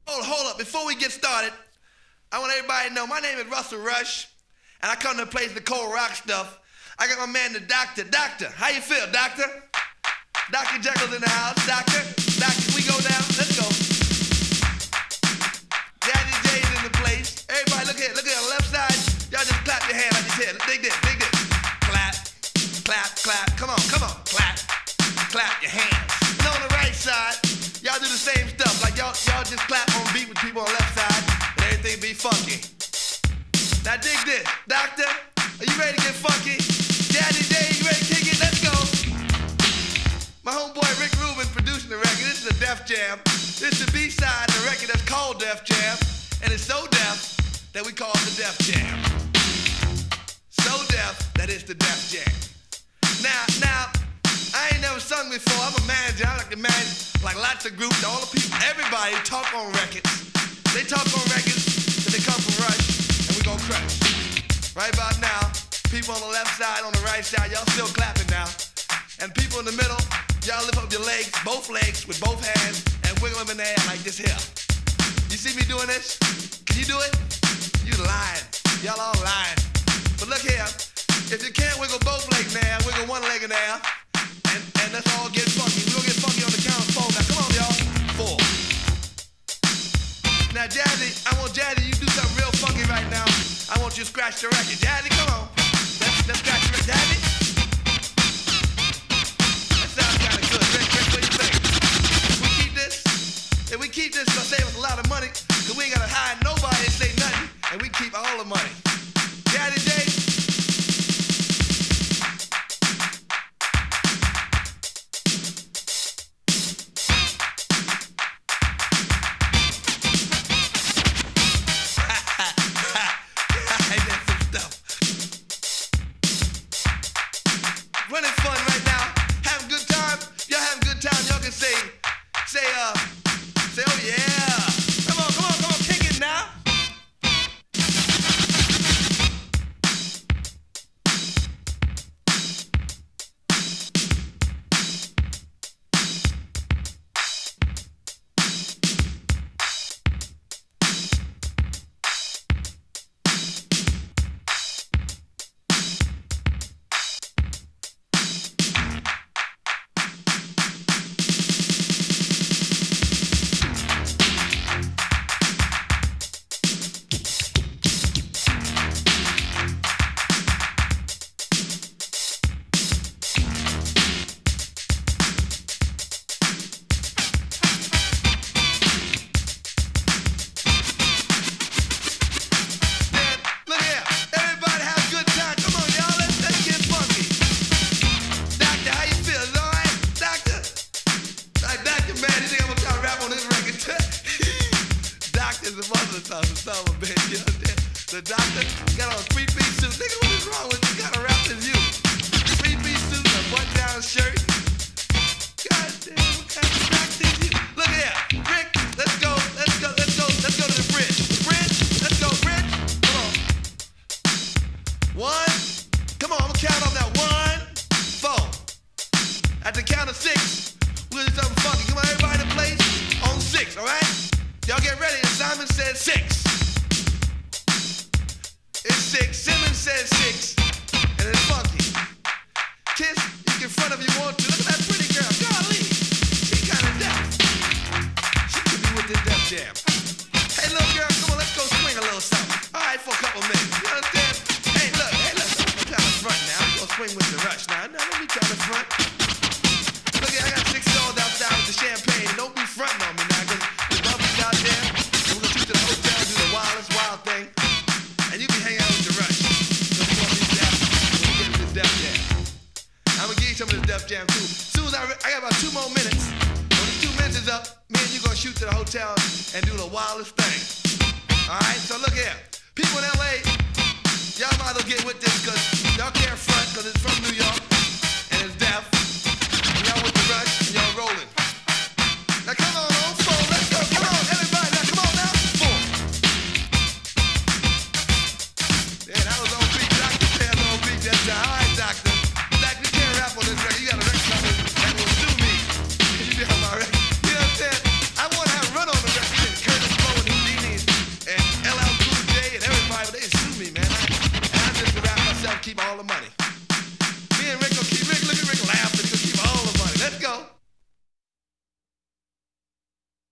Hold up, before we get started, I want everybody to know my name is Russell Rush, and I come to play the cold rock stuff. I got my man, the doctor. Doctor, how you feel, doctor? Dr. Jekyll's in the house. Doctor, we go down. Let's go. Daddy J's in the place. Everybody, look here, on the left side. Y'all just clap your hand like this here. Dig this. Clap, clap, clap. Come on, clap, clap your hands. And on the right side, y'all do the same stuff. Like y'all just clap on beat with people on the left side, and everything be funky. Now dig this. Doctor, are you ready to get funky? Daddy J, you ready to kick it? Let's go. My homeboy Rick Rubin producing the record. This is a Def Jam. This is the B-side of the record that's called Def Jam. And it's so deaf that we call it the Def Jam. So deaf that it's the Def Jam. Now, I ain't never sung before. I'm a manager. I like to manage like lots of groups. All the people, everybody talk on records. They talk on records because they come from Rush, and we gon' crush. Right about now, people on the left side, on the right side, y'all still clapping now. And people in the middle, y'all lift up your legs, both legs with both hands, and wiggle them in the air like this here. You see me doing this? Can you do it? You lying. Y'all all lying. But look here, if you can't wiggle both legs in the air, wiggle one leg in the air, and let's all get funky. We're gonna get funky on the count of 4. Now come on, y'all. 4. Now Jazzy, I want Jazzy, you do something real funky right now. I want you to scratch the record. Jazzy, come on. Let's scratch the record. Jazzy? That sounds kind of good. Rick, what do you think? If we keep this, it's gonna save us a lot of money, because we ain't gotta hire nobody and say nothing, and we keep all the money. Jazzy J? Running fun right now, having a good time. Y'all having a good time, y'all can say, oh yeah. Come on, kick it now. The doctor got on a 3-piece suit. Nigga, what is wrong with you? You gotta rap as you. 3-piece suit and a button-down shirt. God damn, what kind of doctor is you? Look here, Rick, let's go to the bridge. The bridge, let's go, bridge. Come on. 1, come on, I'm gonna count off that. 1, 4. At the count of 6, we'll do something funky. Come on, everybody in place on 6, all right? Y'all get ready. Simon said 6. It's 6. Simmons says 6. And it's funky. Kiss, you can front if you want to. Look at that pretty girl. Golly. She kind of deaf. She could be with this Def Jam. Hey, little girl, come on, let's go swing a little something. All right, for a couple minutes. You understand? Hey, look. I'm trying to front now. We're going to swing with the Rush now. No, don't be trying to front. Look here, I got 6 dogs outside with the champagne. Don't be fronting on me now, because the bumpy's out there. And we're going to shoot to the hotel, do the wildest wild thing. And you be hanging out with the Rush. So we want these guys when we get to this Def Jam. I'm gonna give you some of this Def Jam too. Soon as I got about 2 more minutes. When the 2 minutes is up, me and you gonna shoot to the hotel and do the wildest thing. Alright, so look here. People in LA, y'all might as well get with this, because y'all can't front, because it's from New York and it's deaf. And y'all with the Rush and y'all rolling. Now come on, 4, let's go, come on, everybody, now come on now, 4. Yeah, that was on beat, Dr. Says on beat that time. All right, Doctor. Doctor, you can't rap on this record. You got a record company that will sue me. You be on my record. You understand? I want to have a run on the record. Curtis all the money.